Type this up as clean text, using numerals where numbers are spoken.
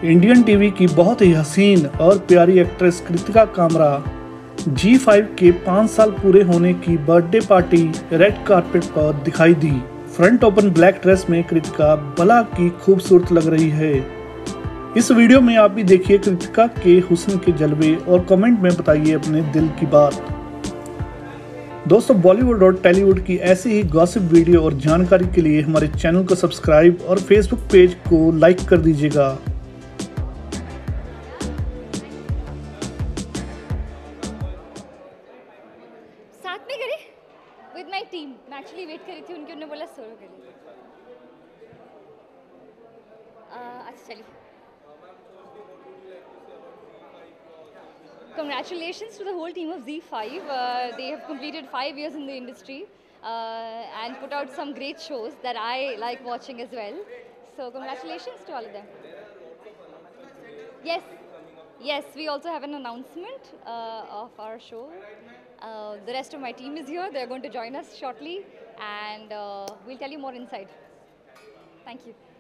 Indian TV की बहुत ही हसीन और प्यारी एक्ट्रेस कृतिका कामरा जी5 के 5 साल पूरे होने की बर्थडे पार्टी रेड कारपेट पर दिखाई दी। फ्रंट ओपन ब्लैक ड्रेस में कृतिका भला की खूबसूरत लग रही है। इस वीडियो में आप भी देखिए कृतिका के हुस्न के जलवे और कमेंट में बताइए अपने दिल की बात। दोस्तों, बॉलीवुड और टॉलीवुड की ऐसी ही गॉसिप वीडियो और जानकारी के लिए हमारे चैनल को सब्सक्राइब और फेसबुक पेज को लाइक कर दीजिएगा। साथ में करे विद माय टीम। मैं एक्चुअली वेट कर रही थी, उनने बोला सोलो करिए। अच्छा चलिए। Congratulations to the whole team of Z5. They have completed 5 years in the industry and put out some great shows that I like watching as well. So congratulations to all of them. Yes, yes, we also have an announcement of our show. The rest of my team is here. They're going to join us shortly, and we'll tell you more inside. Thank you.